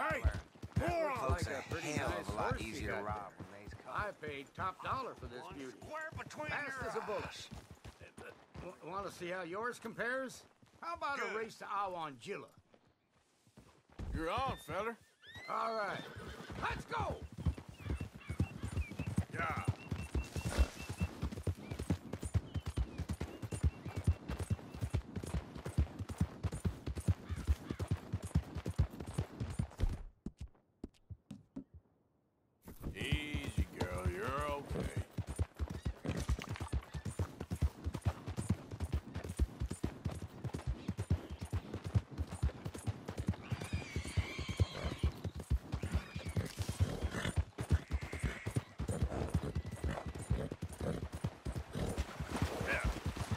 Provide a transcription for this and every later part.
Hey, Looks folks like a pretty hell nice of a lot horse you easier to got rob there. when they's I caught. paid top dollar for this beauty. Square between Fast your as a bullet. eyes. Want to see how yours compares? How about a Good. race to Awangilla? You're on, feller. All right, let's go! Yeah. Easy, girl. You're okay. Yeah.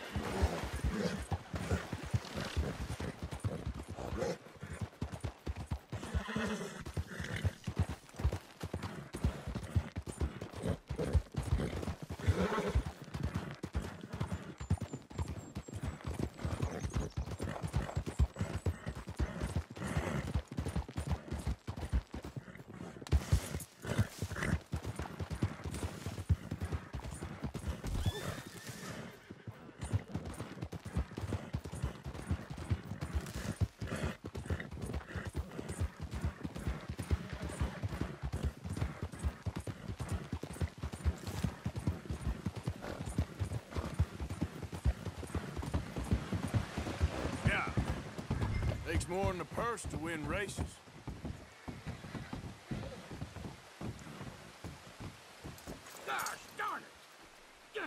Yeah. Takes more than a purse to win races. Gosh darn it!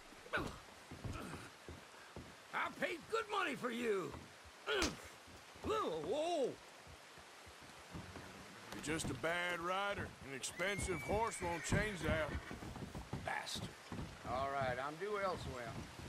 I paid good money for you. Whoa! You're just a bad rider. An expensive horse won't change that. Bastard. All right, I'm due elsewhere.